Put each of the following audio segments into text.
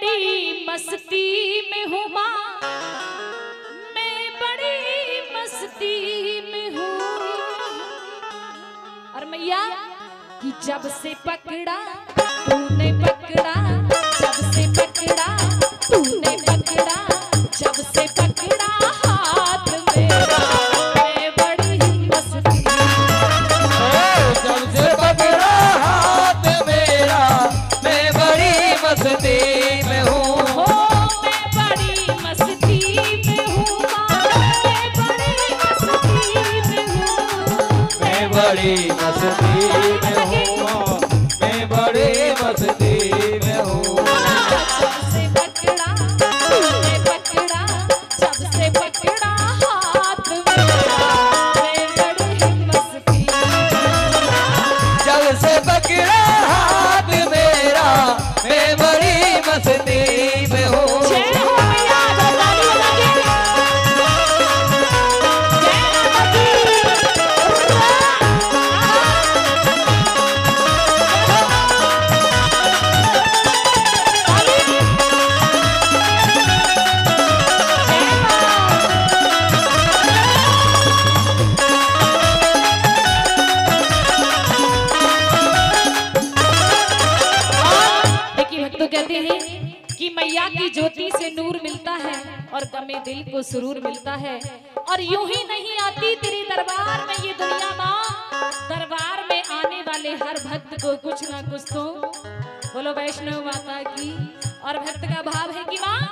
बड़ी मस्ती में हूँ माँ, मैं बड़ी मस्ती में हूँ। और मैया कि जब से पकड़ा तूने पकड़ा, जब से पकड़ा तूने पकड़ा, जब से पकड़ा हाथ मेरा, मैं बड़ी मस्ती। जब से पकड़ा हाथ मेरा, मैं बड़ी मस्ती में हूँ। मैं बड़ी मस्ती में हूँ मैं बड़ी मस्ती में हूँ। मैं बड़ी मस्ती में हूँ, मैं बड़ी मस्ती में हूँ। जब से पकड़ा तूने पकड़ा, जब से पकड़ा हाथ मेरा, मैं बड़ी मस्ती। जब से पकड़ा हाथ मेरा, मैं बड़ी मस्ती में हूँ। जय हो मैया, ताली बजा के। जय माता तो कहते हैं कि मैया की ज्योति से नूर मिलता है और गमे दिल को सुरूर मिलता है। और यूं ही नहीं आती तेरे दरबार में ये दुनिया माँ, दरबार में आने वाले हर भक्त को कुछ ना कुछ तो बोलो वैष्णव माता की। और भक्त का भाव है कि माँ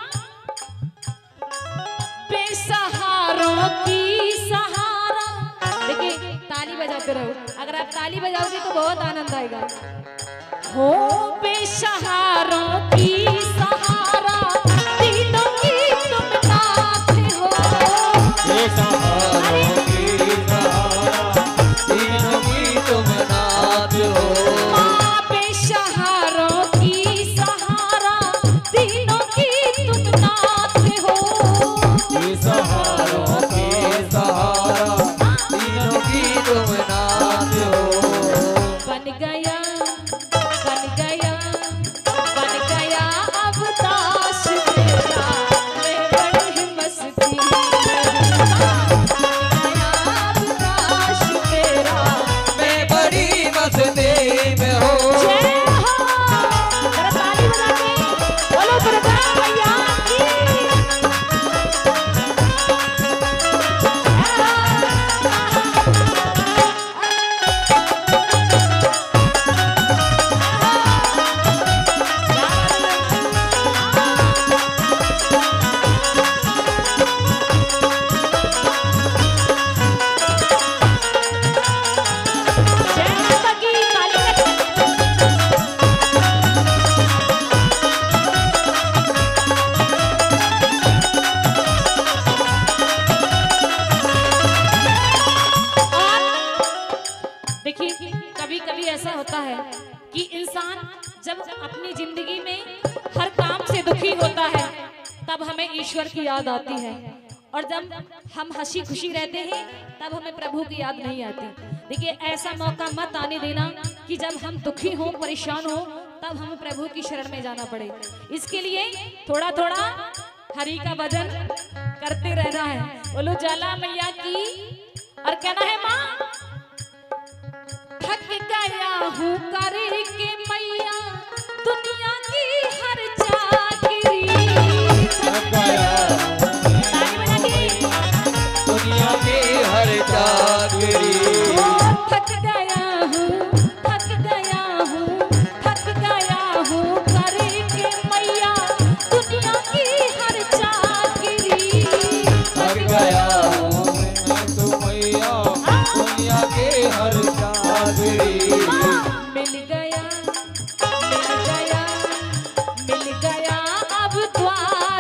बेसहारों की सहारा। देखिए ताली बजाते रहो, अगर आप ताली बजाओगे तो बहुत आनंद आएगा। हो बेसहारों की सहारा, तीनों की तुम नाथ हो। बेसहारों की सहारा, तीनों की तुम नाथ हो। माँ बेसहारों की सहारा, तीनों की तुम नाथ हो। बेसहारों की सहारा, तीनों की तुम नाथ हो। बन गया अब दास मेरा, मैं बड़ी मस्ती में हूँ। अब दास मेरा, मैं बड़ी मस्ती में हूँ। जय हो। जरा ताली बजा के बोलो दुर्गा मैया की। जय माता की, ताली बजा। देखिए कभी कभी ऐसा होता है कि इंसान जब अपनी जिंदगी में हर काम से दुखी होता है तब हमें ईश्वर की याद आती है, और जब हम हंसी खुशी रहते हैं तब हमें प्रभु की याद नहीं आती। देखिए ऐसा मौका मत आने देना कि जब हम दुखी हों परेशान हों तब हमें प्रभु की शरण में जाना पड़े। इसके लिए थोड़ा थोड़ा हरि का भजन करते रहना है। बोलो ज्वाला मैया की। और कहना है माँ थक गया हूँ करे के मैया दुनिया की हर चाकरी। थक गया ताली बजा के। दुनिया की हर चाकरी। थक गया हूँ, थक गया हूँ, थक गया हूँ करे के मैया दुनिया की हर चाकरी। थक गया हूँ मैं तो मैया, दुनिया की हर चाकरी। मिल गया, मिल गया, मिल गया अब द्वार